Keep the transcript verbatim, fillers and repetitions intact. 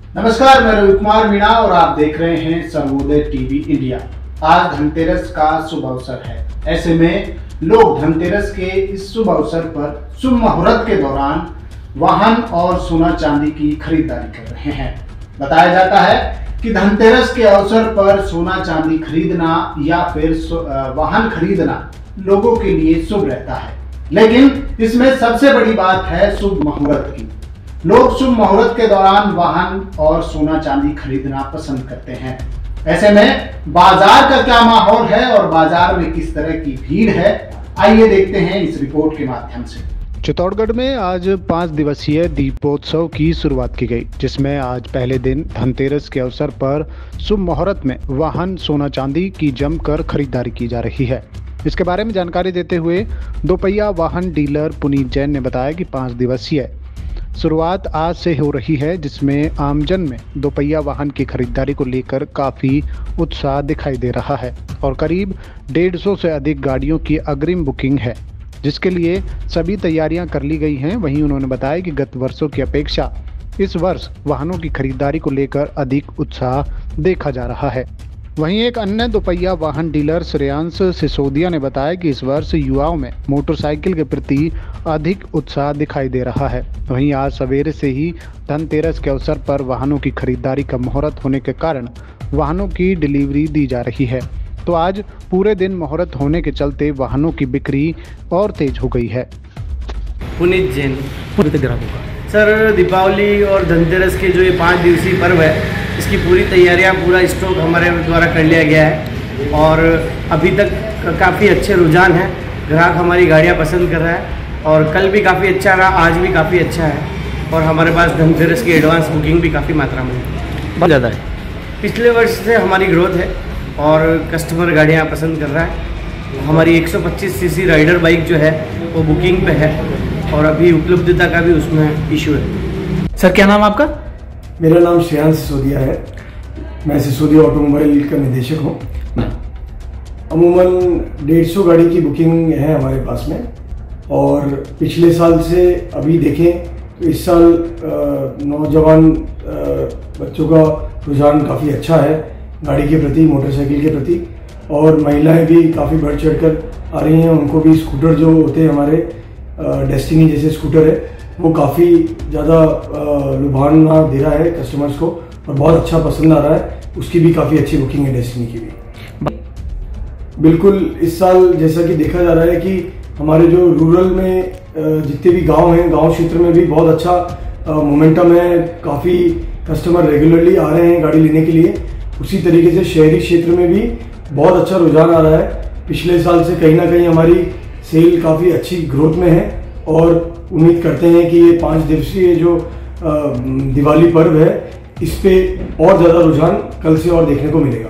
नमस्कार, मैं रवि कुमार मीणा और आप देख रहे हैं सर्वोदय टीवी इंडिया। आज धनतेरस का शुभ अवसर है। ऐसे में लोग धनतेरस के इस शुभ अवसर पर शुभ मुहूर्त के दौरान वाहन और सोना चांदी की खरीदारी कर रहे हैं। बताया जाता है कि धनतेरस के अवसर पर सोना चांदी खरीदना या फिर वाहन खरीदना लोगों के लिए शुभ रहता है, लेकिन इसमें सबसे बड़ी बात है शुभ मुहूर्त की। लोग शुभ मुहूर्त के दौरान वाहन और सोना चांदी खरीदना पसंद करते हैं। ऐसे में बाजार का क्या माहौल है और बाजार में किस तरह की भीड़ है, आइए देखते हैं इस रिपोर्ट के माध्यम से। चित्तौड़गढ़ में आज पाँच दिवसीय दीपोत्सव की शुरुआत की गई, जिसमें आज पहले दिन धनतेरस के अवसर पर शुभ मुहूर्त में वाहन सोना चांदी की जमकर खरीदारी की जा रही है। इसके बारे में जानकारी देते हुए दोपहिया वाहन डीलर पुनीत जैन ने बताया कि पाँच दिवसीय शुरुआत आज से हो रही है, जिसमें आमजन में दोपहिया वाहन की खरीदारी को लेकर काफ़ी उत्साह दिखाई दे रहा है और करीब डेढ़ सौ से अधिक गाड़ियों की अग्रिम बुकिंग है, जिसके लिए सभी तैयारियां कर ली गई हैं। वहीं उन्होंने बताया कि गत वर्षों की अपेक्षा इस वर्ष वाहनों की खरीदारी को लेकर अधिक उत्साह देखा जा रहा है। वहीं एक अन्य दोपहिया वाहन डीलर श्रेयांश सिसोदिया ने बताया कि इस वर्ष युवाओं में मोटरसाइकिल के प्रति अधिक उत्साह दिखाई दे रहा है। वहीं आज सवेरे से ही धनतेरस के अवसर पर वाहनों की खरीदारी का मुहूर्त होने के कारण वाहनों की डिलीवरी दी जा रही है, तो आज पूरे दिन मुहूर्त होने के चलते वाहनों की बिक्री और तेज हो गई है। पुनीत जैन ग्राहकों का सर, दीपावली और धनतेरस के जो ये पाँच दिवसीय पर्व है, इसकी पूरी तैयारियां, पूरा स्टॉक हमारे द्वारा कर लिया गया है और अभी तक काफ़ी अच्छे रुझान हैं। ग्राहक हमारी गाड़ियां पसंद कर रहा है और कल भी काफ़ी अच्छा रहा, आज भी काफ़ी अच्छा है और हमारे पास धनतेरस की एडवांस बुकिंग भी काफ़ी मात्रा में बहुत ज़्यादा है। पिछले वर्ष से हमारी ग्रोथ है और कस्टमर गाड़ियाँ पसंद कर रहा है। हमारी एक सौ पच्चीस सीसी राइडर बाइक जो है वो बुकिंग पे है और अभी उपलब्धता का भी उसमें इशू है। सर, क्या नाम आपका? मेरा नाम श्रेयांश सिसोदिया है। मैं सिसोदिया ऑटोमोबाइल का निदेशक हूँ। अमूमन डेढ़ सौ गाड़ी की बुकिंग है हमारे पास में और पिछले साल से अभी देखें तो इस साल नौजवान बच्चों का रुझान काफ़ी अच्छा है गाड़ी के प्रति, मोटरसाइकिल के प्रति, और महिलाएं भी काफ़ी बढ़ चढ़कर आ रही हैं। उनको भी स्कूटर जो होते हैं हमारे डेस्टिनी जैसे स्कूटर है, वो काफ़ी ज़्यादा लुभावना दे रहा है कस्टमर्स को और बहुत अच्छा पसंद आ रहा है। उसकी भी काफ़ी अच्छी बुकिंग है डेस्टिनी की भी। बिल्कुल, इस साल जैसा कि देखा जा रहा है कि हमारे जो रूरल में जितने भी गांव हैं, गांव क्षेत्र में भी बहुत अच्छा मोमेंटम है। काफ़ी कस्टमर रेगुलरली आ रहे हैं गाड़ी लेने के लिए। उसी तरीके से शहरी क्षेत्र में भी बहुत अच्छा रुझान आ रहा है। पिछले साल से कहीं ना कहीं हमारी सेल काफ़ी अच्छी ग्रोथ में है और उम्मीद करते हैं कि ये पाँच दिवसीय जो दिवाली पर्व है, इस पे और ज़्यादा रुझान कल से और देखने को मिलेगा।